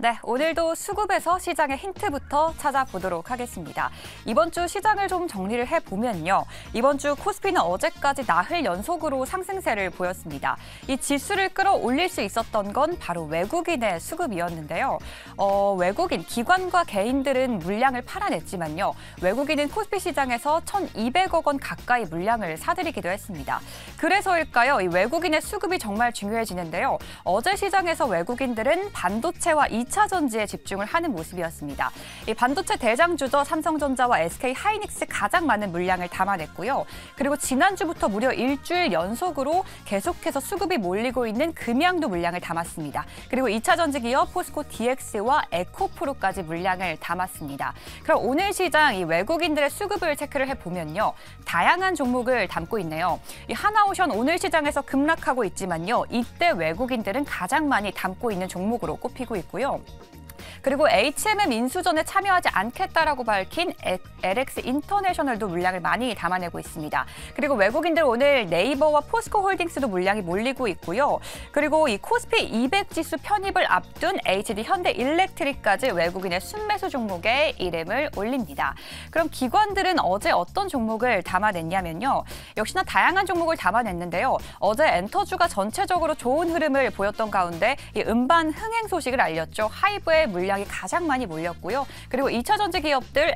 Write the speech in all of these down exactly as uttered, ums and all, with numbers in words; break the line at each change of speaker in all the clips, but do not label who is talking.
네, 오늘도 수급에서 시장의 힌트부터 찾아보도록 하겠습니다. 이번 주 시장을 좀 정리를 해보면요. 이번 주 코스피는 어제까지 나흘 연속으로 상승세를 보였습니다. 이 지수를 끌어올릴 수 있었던 건 바로 외국인의 수급이었는데요. 어, 외국인, 기관과 개인들은 물량을 팔아냈지만요. 외국인은 코스피 시장에서 천이백억 원 가까이 물량을 사들이기도 했습니다. 그래서일까요? 이 외국인의 수급이 정말 중요해지는데요. 어제 시장에서 외국인들은 반도체와 이 차 전지에 집중을 하는 모습이었습니다. 이 반도체 대장주죠. 삼성전자와 에스케이하이닉스 가장 많은 물량을 담아냈고요. 그리고 지난주부터 무려 일주일 연속으로 계속해서 수급이 몰리고 있는 금양도 물량을 담았습니다. 그리고 이 차 전지 기업 포스코 디엑스와 에코프로까지 물량을 담았습니다. 그럼 오늘 시장 이 외국인들의 수급을 체크를 해보면요. 다양한 종목을 담고 있네요. 이 하나오션 오늘 시장에서 급락하고 있지만요. 이때 외국인들은 가장 많이 담고 있는 종목으로 꼽히고 있고요. 그리고 에이치엠엠 인수전에 참여하지 않겠다라고 밝힌 엘엑스 인터내셔널도 물량을 많이 담아내고 있습니다. 그리고 외국인들 오늘 네이버와 포스코 홀딩스도 물량이 몰리고 있고요. 그리고 이 코스피 이백 지수 편입을 앞둔 에이치디 현대일렉트릭까지 외국인의 순매수 종목에 이름을 올립니다. 그럼 기관들은 어제 어떤 종목을 담아냈냐면요. 역시나 다양한 종목을 담아냈는데요. 어제 엔터주가 전체적으로 좋은 흐름을 보였던 가운데 이 음반 흥행 소식을 알렸죠. 하이브의 물량이 가장 많이 몰렸고요. 그리고 이 차 전지 기업들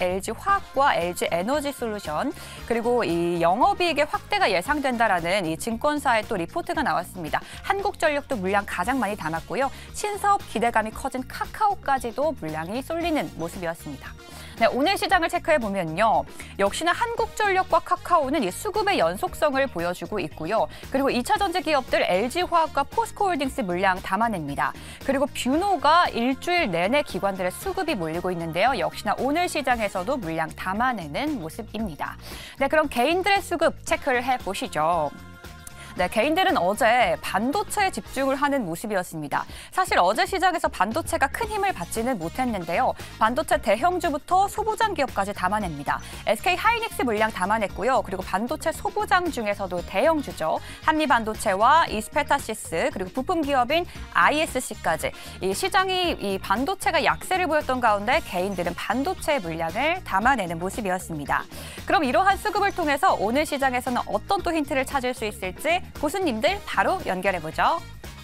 엘지화학과 엘지에너지솔루션 그리고 이 영업이익의 확대가 예상된다라는 이 증권사의 또 리포트가 나왔습니다. 한국전력도 물량 가장 많이 담았고요. 신사업 기대감이 커진 카카오까지도 물량이 쏠리는 모습이었습니다. 네, 오늘 시장을 체크해보면요. 역시나 한국전력과 카카오는 이 수급의 연속성을 보여주고 있고요. 그리고 이 차 전지 기업들 엘지화학과 포스코홀딩스 물량 담아냅니다. 그리고 뷰노가 일주일 내내 기관들의 수급이 몰리고 있는데요. 역시나 오늘 시장에서도 물량 담아내는 모습입니다. 네, 그럼 개인들의 수급 체크를 해보시죠. 네, 개인들은 어제 반도체에 집중을 하는 모습이었습니다. 사실 어제 시장에서 반도체가 큰 힘을 받지는 못했는데요. 반도체 대형주부터 소부장 기업까지 담아냅니다. 에스케이하이닉스 물량 담아냈고요. 그리고 반도체 소부장 중에서도 대형주죠. 한미반도체와 이스페타시스 그리고 부품 기업인 아이에스씨까지 이 시장이 이 반도체가 약세를 보였던 가운데 개인들은 반도체 물량을 담아내는 모습이었습니다. 그럼 이러한 수급을 통해서 오늘 시장에서는 어떤 또 힌트를 찾을 수 있을지 고수님들 바로 연결해보죠.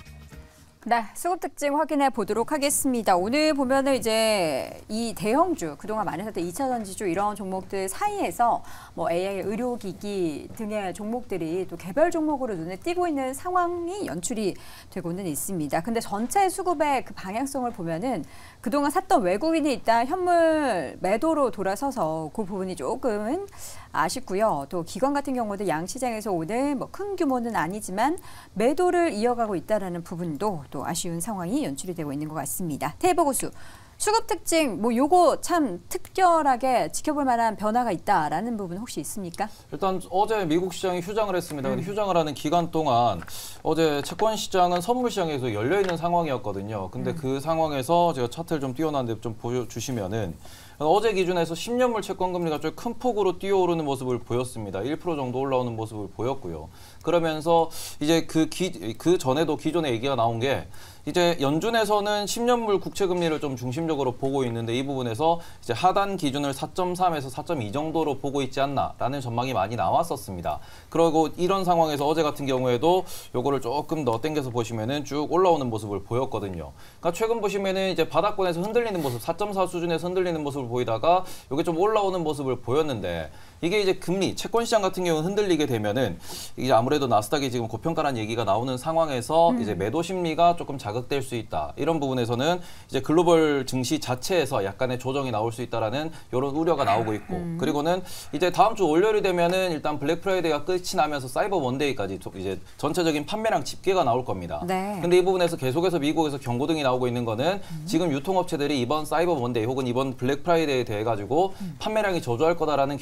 네, 수급 특징 확인해 보도록 하겠습니다. 오늘 보면은 이제 이 대형주, 그동안 많이 샀던 이 차 전지주 이런 종목들 사이에서 뭐 에이아이, 의료기기 등의 종목들이 또 개별 종목으로 눈에 띄고 있는 상황이 연출이 되고는 있습니다. 근데 전체 수급의 그 방향성을 보면은 그동안 샀던 외국인이 일단 현물 매도로 돌아서서 그 부분이 조금은 아쉽고요. 또 기관 같은 경우도 양시장에서 오늘 뭐 큰 규모는 아니지만 매도를 이어가고 있다는 부분도 또 아쉬운 상황이 연출이 되고 있는 것 같습니다. 테이버 고수, 수급 특징 뭐 요거 참 특별하게 지켜볼 만한 변화가 있다라는 부분 혹시 있습니까?
일단 어제 미국 시장이 휴장을 했습니다. 근데 음. 휴장을 하는 기간 동안 어제 채권 시장은 선물 시장에서 열려 있는 상황이었거든요. 근데 음. 그 상황에서 제가 차트를 좀 띄워놨는데 좀 보여주시면은 어제 기준에서 십 년물 채권 금리가 좀 큰 폭으로 뛰어오르는 모습을 보였습니다. 일 퍼센트 정도 올라오는 모습을 보였고요. 그러면서 이제 그, 기, 그 전에도 기존에 얘기가 나온 게 이제 연준에서는 십 년물 국채 금리를 좀 중심적으로 보고 있는데 이 부분에서 이제 하단 기준을 사 점 삼에서 사 점 이 정도로 보고 있지 않나라는 전망이 많이 나왔었습니다. 그리고 이런 상황에서 어제 같은 경우에도 요거를 조금 더 당겨서 보시면은 쭉 올라오는 모습을 보였거든요. 그러니까 최근 보시면은 이제 바닥권에서 흔들리는 모습, 사 점 사 수준에서 흔들리는 모습을 보이다가 요게 좀 올라오는 모습을 보였는데 이게 이제 금리, 채권 시장 같은 경우는 흔들리게 되면은 이제 아무래도 나스닥이 지금 고평가라는 얘기가 나오는 상황에서 음. 이제 매도 심리가 조금 자극될 수 있다. 이런 부분에서는 이제 글로벌 증시 자체에서 약간의 조정이 나올 수 있다라는 이런 우려가 나오고 있고 음. 그리고는 이제 다음 주 월요일이 되면은 일단 블랙 프라이데이가 끝이 나면서 사이버 먼데이까지 이제 전체적인 판매량 집계가 나올 겁니다. 네. 근데 이 부분에서 계속해서 미국에서 경고등이 나오고 있는 거는 음. 지금 유통업체들이 이번 사이버 먼데이 혹은 이번 블랙 프라이데이에 대해 가지고 음. 판매량이 저조할 거다라는 경고를 하고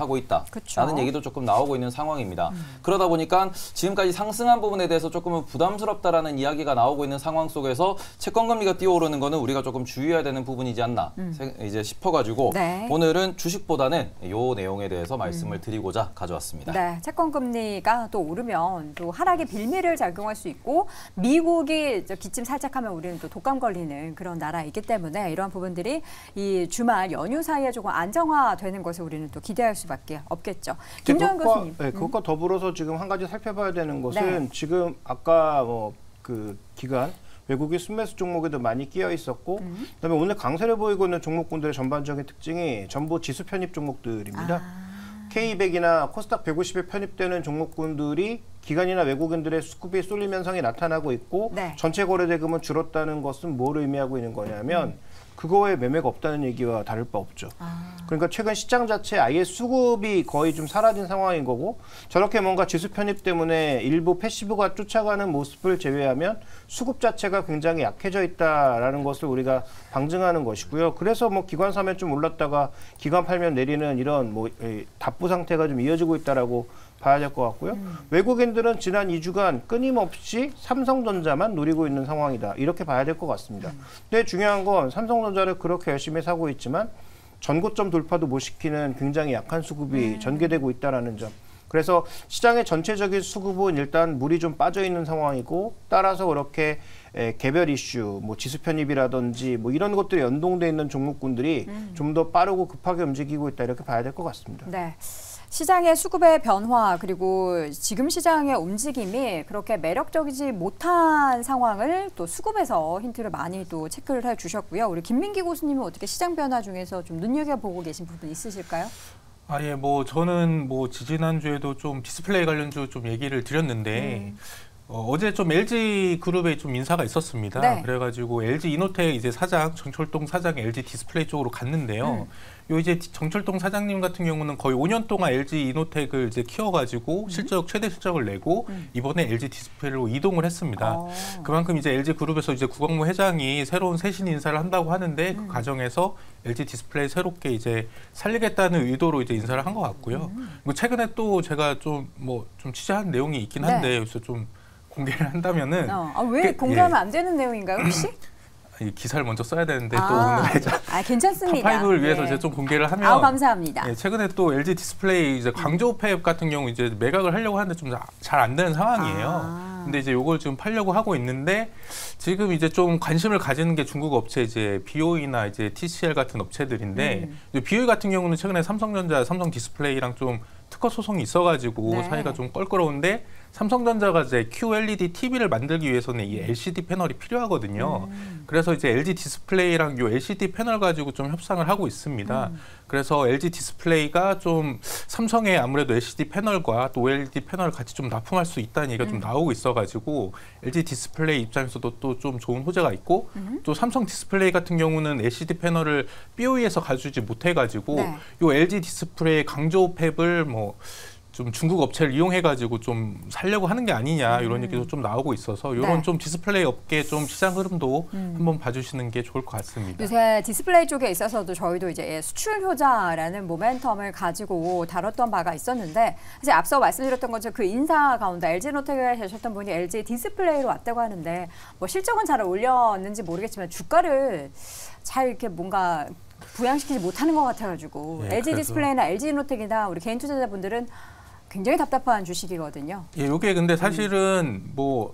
하고 있다라는
그쵸.
얘기도 조금 나오고 있는 상황입니다. 음. 그러다 보니까 지금까지 상승한 부분에 대해서 조금은 부담스럽다라는 이야기가 나오고 있는 상황 속에서 채권금리가 뛰어오르는 거는 우리가 조금 주의해야 되는 부분이지 않나 음. 이제 싶어가지고 네. 오늘은 주식보다는 이 내용에 대해서 말씀을 음. 드리고자 가져왔습니다.
네, 채권금리가 또 오르면 또 하락의 빌미를 작용할 수 있고 미국이 기침 살짝 하면 우리는 또 독감 걸리는 그런 나라이기 때문에 이러한 부분들이 이 주말 연휴 사이에 조금 안정화되는 것을 우리는 또 기대할 수밖에 없겠죠. 김정은 교수님.
네, 그것과 더불어서 지금 한 가지 살펴봐야 되는 것은 네. 지금 아까 뭐 그 기간 외국인 순매수 종목에도 많이 끼어 있었고 음. 그다음에 오늘 강세를 보이고 있는 종목군들의 전반적인 특징이 전부 지수 편입 종목들입니다. 아. 케이 백이나 코스닥 백오십에 편입되는 종목군들이 기관이나 외국인들의 수급이 쏠림 현상이 나타나고 있고 네. 전체 거래 대금은 줄었다는 것은 뭘 의미하고 있는 거냐면 음. 그거에 매매가 없다는 얘기와 다를 바 없죠. 아. 그러니까 최근 시장 자체에 아예 수급이 거의 좀 사라진 상황인 거고 저렇게 뭔가 지수 편입 때문에 일부 패시브가 쫓아가는 모습을 제외하면 수급 자체가 굉장히 약해져 있다라는 것을 우리가 방증하는 것이고요. 그래서 뭐 기관 사면 좀 올랐다가 기관 팔면 내리는 이런 뭐 답부 상태가 좀 이어지고 있다라고 봐야 될 것 같고요. 음. 외국인들은 지난 이 주간 끊임없이 삼성전자만 노리고 있는 상황이다. 이렇게 봐야 될 것 같습니다. 음. 근데 중요한 건 삼성전자를 그렇게 열심히 사고 있지만 전고점 돌파도 못 시키는 굉장히 약한 수급이 음. 전개되고 있다는 점. 그래서 시장의 전체적인 수급은 일단 물이 좀 빠져 있는 상황이고 따라서 그렇게 에, 개별 이슈, 뭐 지수 편입이라든지 뭐 이런 것들이 연동돼 있는 종목군들이 음. 좀 더 빠르고 급하게 움직이고 있다. 이렇게 봐야 될 것 같습니다.
네. 시장의 수급의 변화 그리고 지금 시장의 움직임이 그렇게 매력적이지 못한 상황을 또 수급에서 힌트를 많이 또 체크를 해주셨고요. 우리 김민기 교수님은 어떻게 시장 변화 중에서 좀 눈여겨보고 계신 부분 있으실까요?
아, 예, 뭐 저는 뭐 지지난주에도 좀 디스플레이 관련주 좀 얘기를 드렸는데 음. 어, 어제 좀 엘지 그룹에 좀 인사가 있었습니다. 네. 그래가지고 엘지 이노텍 이제 사장 정철동 사장이 엘지 디스플레이 쪽으로 갔는데요. 음. 요 이제 정철동 사장님 같은 경우는 거의 오 년 동안 엘지 이노텍을 이제 키워가지고 음. 실적 최대 실적을 내고 음. 이번에 엘지 디스플레이로 이동을 했습니다. 어. 그만큼 이제 엘지 그룹에서 이제 구광무 회장이 새로운 새신 인사를 한다고 하는데 음. 그 과정에서 엘지 디스플레이 새롭게 이제 살리겠다는 의도로 이제 인사를 한 것 같고요. 음. 뭐 최근에 또 제가 좀 뭐 좀 취재한 내용이 있긴 한데 네. 여기서 좀 공개를 한다면은
어. 아, 왜 그, 공개하면 예. 안 되는 내용인가요 혹시?
이 기사를 먼저 써야 되는데
아,
또 오늘
아, 괜찮습니다.
탑파이브를 위해서
네.
제가 좀 공개를 하면
아, 감사합니다.
예, 최근에 또 엘지 디스플레이 이제 광저우 팹 같은 경우 이제 매각을 하려고 하는데 좀 잘 안 되는 상황이에요. 아. 근데 이제 요걸 지금 팔려고 하고 있는데 지금 이제 좀 관심을 가지는 게 중국 업체 이제 비오이나 이제 티씨엘 같은 업체들인데 음. 이제 비오이 같은 경우는 최근에 삼성전자, 삼성 디스플레이랑 좀 특허 소송이 있어가지고 네. 사이가 좀 껄끄러운데 삼성전자가 이제 큐엘이디 티비를 만들기 위해서는 이 엘시디 패널이 필요하거든요. 음. 그래서 이제 엘지 디스플레이랑 이 엘시디 패널 가지고 좀 협상을 하고 있습니다. 음. 그래서 엘지 디스플레이가 좀 삼성의 아무래도 엘시디 패널과 또 오엘이디 패널을 같이 좀 납품할 수 있다는 얘기가 음. 좀 나오고 있어가지고 엘지 디스플레이 입장에서도 또 좀 좋은 호재가 있고 음. 또 삼성 디스플레이 같은 경우는 엘시디 패널을 비오이에서 가져오지 못해가지고 네. 이 엘지 디스플레이 강저우 팹을 뭐 좀 중국 업체를 이용해가지고 좀 살려고 하는 게 아니냐 이런 음. 얘기도 좀 나오고 있어서 이런 네. 좀 디스플레이 업계 좀 시장 흐름도 음. 한번 봐주시는 게 좋을 것 같습니다.
요새 디스플레이 쪽에 있어서도 저희도 이제 수출 효자라는 모멘텀을 가지고 다뤘던 바가 있었는데 이제 앞서 말씀드렸던 것처럼 그 인사 가운데 엘지노텍에 계셨던 분이 엘지 디스플레이로 왔다고 하는데 뭐 실적은 잘 올렸는지 모르겠지만 주가를 잘 이렇게 뭔가 부양시키지 못하는 것 같아가지고 네, 엘지 디스플레이나 엘지노텍이나 우리 개인 투자자분들은 굉장히 답답한 주식이거든요.
예, 이게 근데 사실은 음. 뭐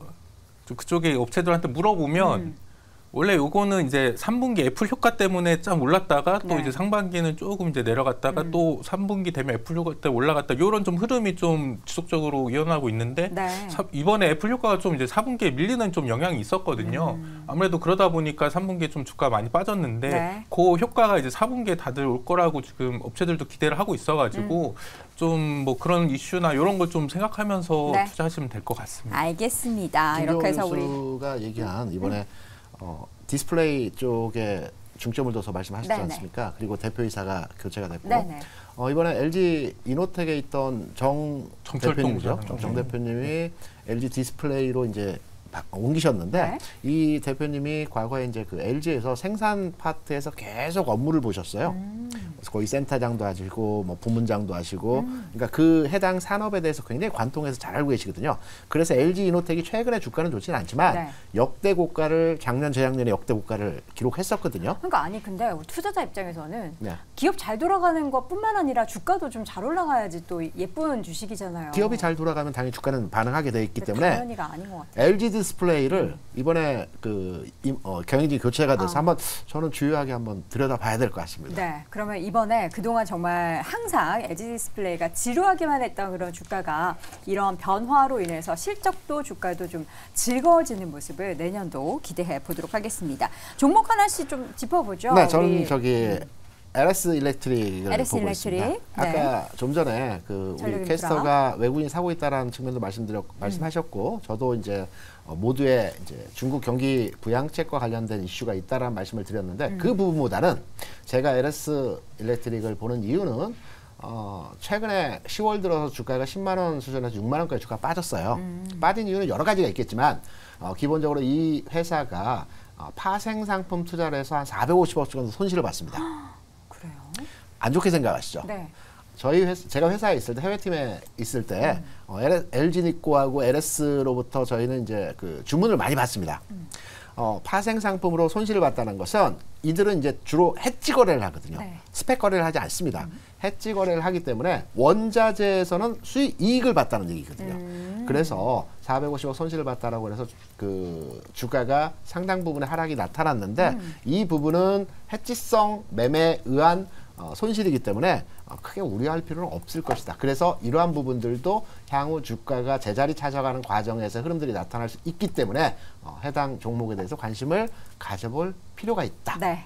그쪽에 업체들한테 물어보면 음. 원래 요거는 이제 삼 분기 애플 효과 때문에 좀 올랐다가 또 네. 이제 상반기는 조금 이제 내려갔다가 음. 또 삼 분기 되면 애플 효과 때 올라갔다 이런 좀 흐름이 좀 지속적으로 이어나고 있는데 네. 사, 이번에 애플 효과가 좀 이제 사 분기에 밀리는 좀 영향이 있었거든요. 음. 아무래도 그러다 보니까 삼 분기에 좀 주가 많이 빠졌는데 네. 그 효과가 이제 사 분기에 다들 올 거라고 지금 업체들도 기대를 하고 있어가지고 음. 좀 뭐 그런 이슈나 이런 걸 좀 생각하면서 네. 투자하시면 될 것 같습니다.
알겠습니다. 이렇게 해서 우리
김경수 얘기한 이번에 음. 어, 디스플레이 쪽에 중점을 둬서 말씀하셨지 네네. 않습니까? 그리고 대표이사가 교체가 됐고 어, 이번에 엘지 이노텍에 있던 정 대표님이죠. 정, 정 대표님이 엘지 디스플레이로 이제 바, 옮기셨는데
네.
이 대표님이 과거에 이제 그 엘지에서 생산 파트에서 계속 업무를 보셨어요.
음.
그래서 거의 센터장도 하시고 뭐 부문장도 하시고
음.
그러니까 그 해당 산업에 대해서 굉장히 관통해서 잘 알고 계시거든요. 그래서 엘지 이노텍이 최근에 주가는 좋지는 않지만
네.
역대 고가를 작년 재작년에 역대 고가를 기록했었거든요.
그러니까 아니 근데 투자자 입장에서는
네.
기업 잘 돌아가는 것뿐만 아니라 주가도 좀 잘 올라가야지 또 예쁜 주식이잖아요.
기업이 잘 돌아가면 당연히 주가는 반응하게 돼 있기
근데
때문에
당연히가 아닌 것 같아요.
엘지 디스플레이를 이번에 그 임, 어, 경영진 교체가 돼서
아.
한번 저는 주요하게 한번 들여다봐야 될 것 같습니다.
네, 그러면 이번에 그동안 정말 항상 엘지 디스플레이가 지루하기만 했던 그런 주가가 이런 변화로 인해서 실적도 주가도 좀 즐거워지는 모습을 내년도 기대해 보도록 하겠습니다. 종목 하나씩 좀 짚어보죠.
네, 저는
우리
저기 엘에스 일렉트릭을
엘에스
보고
일렉트릭,
있습니다.
네.
아까 좀 전에 그 우리
전력인프라.
캐스터가 외국인이 사고 있다라는 측면도 말씀드렸 말씀하셨고 저도 이제 어, 모두의 이제 중국 경기 부양책과 관련된 이슈가 있다라는 말씀을 드렸는데
음.
그 부분보다는 제가 엘에스 일렉트릭을 보는 이유는 어, 최근에 시월 들어서 주가가 십만 원 수준에서 육만 원까지 주가가 빠졌어요.
음.
빠진 이유는 여러 가지가 있겠지만 어, 기본적으로 이 회사가 어, 파생 상품 투자를 해서 한 사백오십억 정도 손실을 봤습니다.
그래요?
안 좋게 생각하시죠?
네.
저희 회사, 제가 회사에 있을 때 해외팀에 있을 때
음.
어, 엘지니코하고 엘에스로부터 저희는 이제 그 주문을 많이 받습니다.
음.
어, 파생 상품으로 손실을 봤다는 것은 이들은 이제 주로 해지 거래를 하거든요.
네.
스펙 거래를 하지 않습니다.
음.
해지 거래를 하기 때문에 원자재에서는 수익 이익을 봤다는 얘기거든요.
음.
그래서 사백오십억 손실을 봤다라고 해서 그 주가가 상당 부분의 하락이 나타났는데
음.
이 부분은 해지성 매매에 의한 어, 손실이기 때문에 어, 크게 우려할 필요는 없을 것이다. 그래서 이러한 부분들도 향후 주가가 제자리 찾아가는 과정에서 흐름들이 나타날 수 있기 때문에 어, 해당 종목에 대해서 관심을 가져볼 필요가 있다.
네.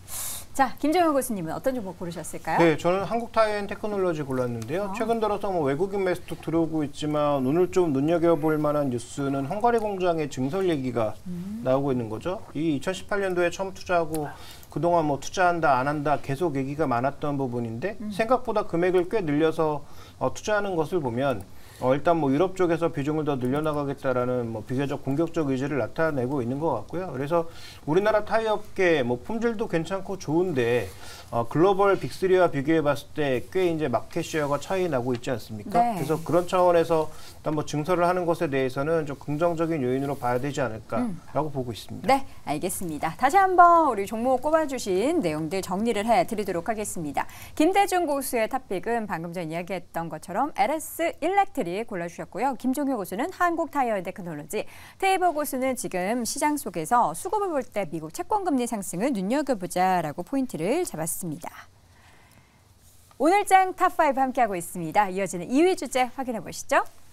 자, 김정현 교수님은 어떤 종목 고르셨을까요?
네, 저는 한국타이엔 테크놀로지 골랐는데요.
아.
최근 들어서 뭐 외국인 매수도 들어오고 있지만 오늘 좀 눈여겨볼 만한 뉴스는 헝가리 공장의 증설 얘기가
음.
나오고 있는 거죠. 이 이천십팔 년도에 처음 투자하고 그동안 뭐 투자한다 안 한다 계속 얘기가 많았던 부분인데
음.
생각보다 금액을 꽤 늘려서 어, 투자하는 것을 보면 어, 일단 뭐 유럽 쪽에서 비중을 더 늘려나가겠다라는 뭐 비교적 공격적 의지를 나타내고 있는 것 같고요. 그래서 우리나라 타이업계 뭐 품질도 괜찮고 좋은데 어, 글로벌 빅쓰리와 비교해 봤을 때 꽤 이제 마켓쉐어가 차이 나고 있지 않습니까?
네.
그래서 그런 차원에서 일단 뭐 증설을 하는 것에 대해서는 좀 긍정적인 요인으로 봐야 되지 않을까라고 보고 있습니다.
네, 알겠습니다. 다시 한번 우리 종목 꼽아주신 내용들 정리를 해드리도록 하겠습니다. 김대중 고수의 탑픽은 방금 전 이야기했던 것처럼 엘에스 일렉트릭 골라주셨고요. 김종효 고수는 한국타이어테크놀로지, 테이버 고수는 지금 시장 속에서 수급을 볼 때 미국 채권금리 상승을 눈여겨보자라고 포인트를 잡았습니다. 오늘장 탑 파이브 함께하고 있습니다. 이어지는 이 위 주제 확인해 보시죠.